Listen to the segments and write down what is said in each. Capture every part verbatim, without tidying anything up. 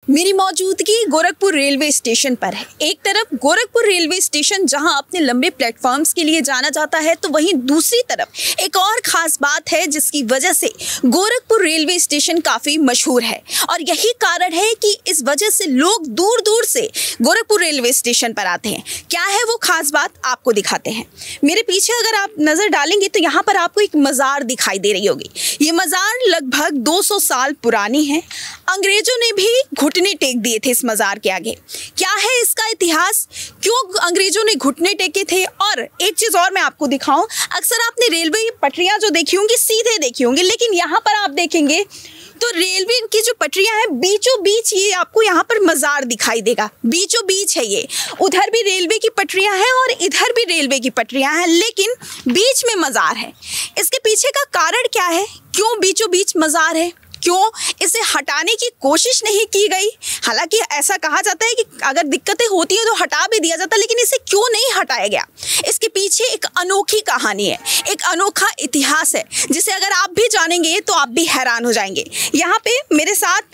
मेरी मौजूदगी Gorakhpur railway station पर है। एक तरफ गोरखपुर रेलवे स्टेशन जहां अपने लंबे प्लेटफॉर्म्स के लिए जाना जाता है, तो वहीं दूसरी तरफ एक और ख़ास बात है जिसकी वजह से गोरखपुर रेलवे स्टेशन काफ़ी मशहूर है। और यही कारण है कि इस वजह से लोग दूर दूर से गोरखपुर रेलवे स्टेशन पर आते हैं। क्या है वो ख़ास बात, आपको दिखाते हैं। मेरे पीछे अगर आप नज़र डालेंगे तो यहाँ पर आपको एक मज़ार दिखाई दे रही होगी। ये मज़ार लगभग दो सौ साल पुरानी है। अंग्रेजों ने भी घुटने टेक दिए थे इस मज़ार के आगे। क्या है इसका इतिहास, क्यों अंग्रेजों ने घुटने टेके थे? और एक चीज़ और मैं आपको दिखाऊं, अक्सर आपने रेलवे पटरियां जो देखी होंगी सीधे देखी होंगी, लेकिन यहाँ पर आप देखेंगे तो रेलवे की जो पटरियां हैं बीचों बीच ये आपको यहाँ पर मज़ार दिखाई देगा। बीचों बीच है ये, उधर भी रेलवे की पटरियां हैं और इधर भी रेलवे की पटरियां हैं, लेकिन बीच में मज़ार है। इसके पीछे का कारण क्या है, क्यों बीचों बीच मज़ार है, क्यों इसे हटाने की कोशिश नहीं की गई? हालांकि ऐसा कहा जाता है कि अगर दिक्कतें होती है तो हटा भी दिया जाता, लेकिन इसे क्यों नहीं हटाया गया? इसके पीछे एक अनोखी कहानी है, एक अनोखा इतिहास है, जिसे अगर आप भी जानेंगे तो आप भी हैरान हो जाएंगे। यहाँ पे मेरे साथ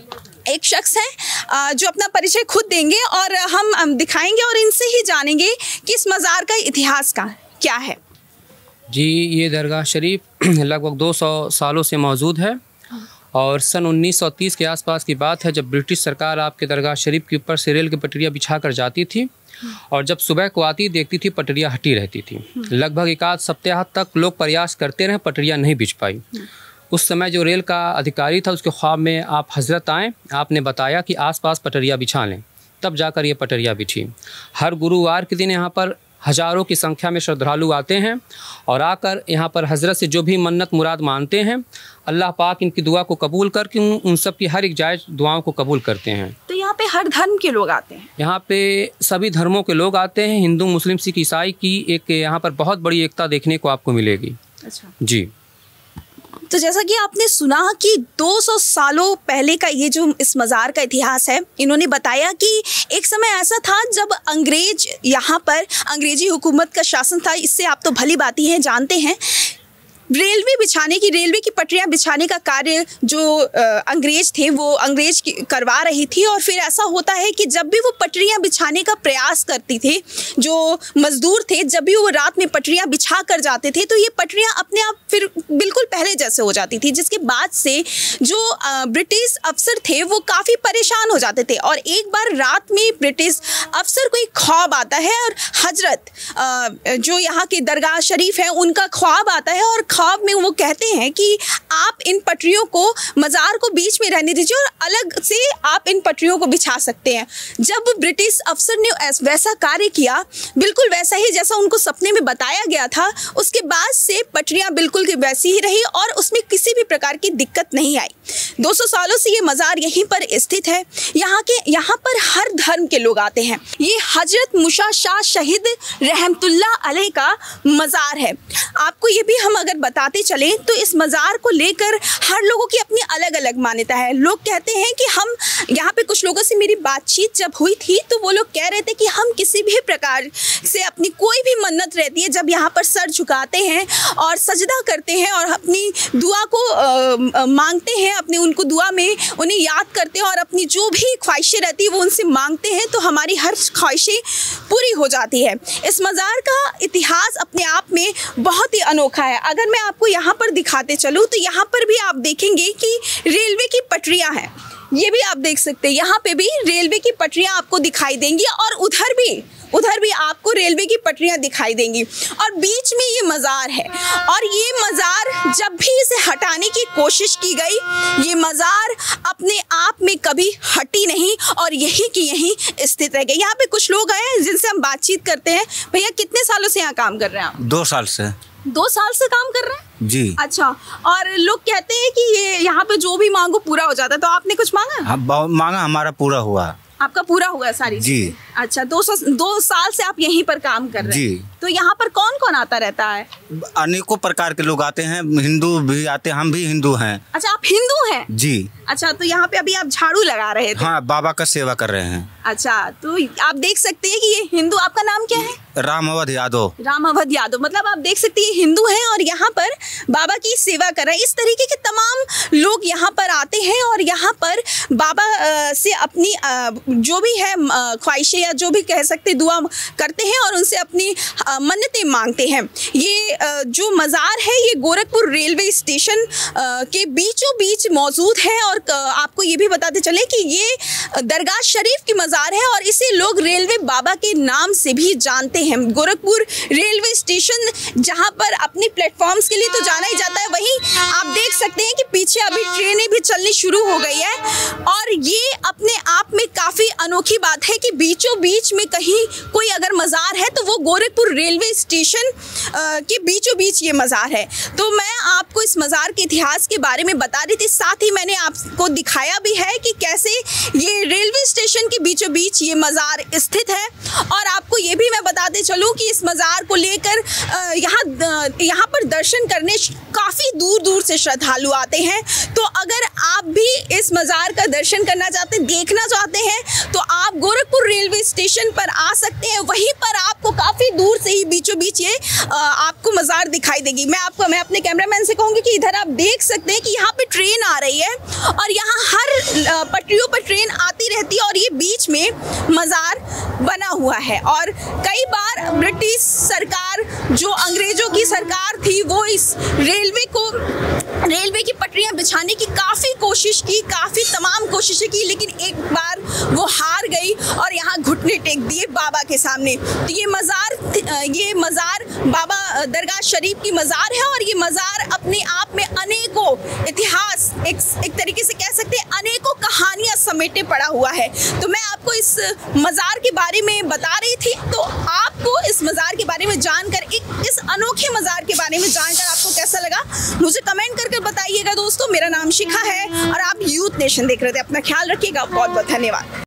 एक शख्स है जो अपना परिचय खुद देंगे और हम दिखाएंगे और इनसे ही जानेंगे कि इस मज़ार का इतिहास का क्या है। जी, ये दरगाह शरीफ लगभग दो सौ सालों से मौजूद है और सन उन्नीस सौ तीस के आसपास की बात है, जब ब्रिटिश सरकार आपके दरगाह शरीफ के ऊपर से रेल की पटरियाँ बिछा कर जाती थी और जब सुबह को आती देखती थी पटरियाँ हटी रहती थी। लगभग एक आध सप्ताह तक लोग प्रयास करते रहे, पटरियाँ नहीं बिछ पाई। उस समय जो रेल का अधिकारी था उसके ख्वाब में आप हजरत आए, आपने बताया कि आसपास पटरियाँ बिछा लें, तब जाकर ये पटरियाँ बिछी। हर गुरुवार के दिन यहाँ पर हज़ारों की संख्या में श्रद्धालु आते हैं और आकर यहाँ पर हजरत से जो भी मन्नत मुराद मानते हैं, अल्लाह पाक इनकी दुआ को कबूल करके उन सब की हर एक जायज़ दुआओं को कबूल करते हैं। तो यहाँ पे हर धर्म के लोग आते हैं? यहाँ पे सभी धर्मों के लोग आते हैं, हिंदू मुस्लिम सिख ईसाई की एक यहाँ पर बहुत बड़ी एकता देखने को आपको मिलेगी। अच्छा जी, तो जैसा कि आपने सुना कि दो सौ सालों पहले का ये जो इस मज़ार का इतिहास है, इन्होंने बताया कि एक समय ऐसा था जब अंग्रेज यहाँ पर अंग्रेजी हुकूमत का शासन था। इससे आप तो भली बात ही हैं, जानते हैं रेलवे बिछाने की रेलवे की पटरियां बिछाने का कार्य जो आ, अंग्रेज थे वो अंग्रेज करवा रही थी। और फिर ऐसा होता है कि जब भी वो पटरियां बिछाने का प्रयास करती थे, जो मज़दूर थे, जब भी वो रात में पटरियां बिछा कर जाते थे तो ये पटरियां अपने आप फिर बिल्कुल पहले जैसे हो जाती थी, जिसके बाद से जो आ, ब्रिटिश अफसर थे वो काफ़ी परेशान हो जाते थे। और एक बार रात में ब्रिटिश अफसर को एक ख्वाब आता है और हजरत आ, जो यहाँ के दरगाह शरीफ है उनका ख्वाब आता है और ख्वाब में वो कहते हैं कि आप इन पटरियों को मज़ार को बीच में रहने दीजिए और अलग से आप इन पटरियों को बिछा सकते हैं। जब ब्रिटिश अफसर ने वैसा कार्य किया, बिल्कुल वैसा ही जैसा उनको सपने में बताया गया था, उसके बाद से पटरियां बिल्कुल की वैसी ही रही और उसमें किसी भी प्रकार की दिक्कत नहीं आई। दो सौ सालों से ये मज़ार यहीं पर स्थित है। यहाँ के यहाँ पर हर धर्म के लोग आते हैं। ये हजरत मूसा शाह शहीद रहमतुल्लाह अलैह का मज़ार है। आपको ये भी हम अगर बताते चलें तो इस मज़ार को लेकर हर लोगों की अपनी अलग अलग मान्यता है। लोग कहते हैं कि हम यहाँ पे कुछ लोगों से मेरी बातचीत जब हुई थी तो वो लोग कह रहे थे कि हम किसी भी प्रकार से अपनी कोई भी मन्नत रहती है, जब यहाँ पर सर झुकाते हैं और सजदा करते हैं और अपनी दुआ को आ, मांगते हैं, अपने उनको दुआ में उन्हें याद करते हैं और अपनी जो भी ख्वाहिशें रहती है वो उनसे मांगते हैं, तो हमारी हर ख्वाहिशें पूरी हो जाती है। इस मज़ार का इतिहास अपने आप में बहुत ही अनोखा है। अगर मैं आपको यहाँ पर दिखाते चलूँ तो यहाँ पर भी आप देखेंगे कि रेलवे की पटरियाँ हैं। ये भी आप देख सकते हैं, यहाँ पे भी रेलवे की पटरियाँ आपको दिखाई देंगी और उधर भी उधर भी आपको रेलवे की पटरियाँ दिखाई देंगी और बीच में ये मज़ार है। और ये मज़ार जब भी इसे हटाने की कोशिश की गई, ये मज़ार अपने आप में कभी हटी नहीं और यही की यही स्थित रह गई। यहाँ पे कुछ लोग आए हैं जिनसे हम बातचीत करते हैं। भैया, कितने सालों से यहाँ काम कर रहे हैं आप? दो साल से। दो साल से काम कर रहे हैं जी। अच्छा, और लोग कहते हैं कि ये यहाँ पे जो भी मांगो पूरा हो जाता है, तो आपने कुछ मांगा? हाँ, मांगा, हमारा पूरा हुआ। आपका पूरा हुआ सारी जी। अच्छा, दो सौ दो साल से आप यहीं पर काम कर रहे हैं जी। तो यहाँ पर कौन कौन आता रहता है? अनेकों प्रकार के लोग आते हैं, हिंदू भी आते हैं, हम भी हिंदू हैं। अच्छा, आप हिंदू हैं? जी। अच्छा, तो यहाँ पे अभी आप झाड़ू लगा रहे थे? हाँ, बाबा का सेवा कर रहे हैं। अच्छा, तो आप देख सकते हैं कि ये हिंदू, आपका नाम क्या है? राम अवध यादव। राम अवध यादव, मतलब आप देख सकते हैं हिंदू हैं और यहाँ पर बाबा की सेवा कर रहे हैं। इस तरीके के तमाम लोग यहाँ पर आते हैं और यहाँ पर बाबा से अपनी जो भी है ख्वाहिशें या जो भी कह सकते दुआ करते हैं और उनसे अपनी मन्नतें मांगते हैं। ये जो मज़ार है ये गोरखपुर रेलवे स्टेशन के बीचों बीच मौजूद है और आपको ये भी बताते चले कि ये दरगाह शरीफ की मज़ार है और इसे लोग रेलवे बाबा के नाम से भी जानते हैं। गोरखपुर रेलवे स्टेशन जहां पर अपने प्लेटफॉर्म्स के लिए तो जाना ही जाता है, वहीं आप देख सकते हैं कि पीछे अभी ट्रेनें भी चलनी शुरू हो गई है और ये अपने आप में काफ़ी अनोखी बात है कि बीचों बीच में कहीं कोई अगर मज़ार है तो वो गोरखपुर रेलवे स्टेशन के बीचों बीच ये मज़ार है। तो मैं आपको इस मज़ार के इतिहास के बारे में बता रही थी, साथ ही मैंने आपको दिखाया भी है कि कैसे ये रेलवे स्टेशन के बीचों बीच ये मज़ार स्थित है। और आपको ये भी मैं बताते चलूँ कि इस मज़ार को लेकर यहाँ यहाँ पर दर्शन करने काफ़ी दूर दूर से श्रद्धालु आते हैं। तो अगर आप भी इस मज़ार का दर्शन करना चाहते हैं, देखना चाहते हैं, तो आप गोरखपुर रेलवे स्टेशन पर आ सकते हैं। वहीं पर आपको काफ़ी दूर से ही बीचों बीच ये आपको मज़ार दिखाई देगी। मैं आपको मैं अपने कैमरामैन से कहूँगी कि इधर आप देख सकते हैं कि यहाँ पे ट्रेन आ रही है और यहाँ हर पटरियों पर ट्रेन आती रहती है और ये बीच में मज़ार बना हुआ है। और कई बार ब्रिटिश सरकार, जो अंग्रेज़ों की सरकार थी, वो इस रेलवे को रेलवे की पटरियां बिछाने की काफ़ी कोशिश की, काफ़ी तमाम कोशिशें की, लेकिन एक बार वो हार गई और यहाँ घुटने टेक दिए बाबा के सामने। तो ये मज़ार ये मज़ार बाबा दरगाह शरीफ की मज़ार है और ये मज़ार अपने आप में अनेकों इतिहास, एक एक तरीके से कह सकते हैं अनेकों कहानियाँ समेटे पड़ा हुआ है। तो मैं आपको इस मज़ार के बारे में बता रही थी, तो आपको इस मज़ार के बारे में जानकर, एक इस अनोखे मज़ार के बारे में जानकर आपको कैसा लगा मुझे कमेंट करके बताइएगा दोस्तों। मेरा नाम शिखा है और आप यूथ नेशन देख रहे थे। अपना ख्याल रखिएगा, बहुत बहुत धन्यवाद।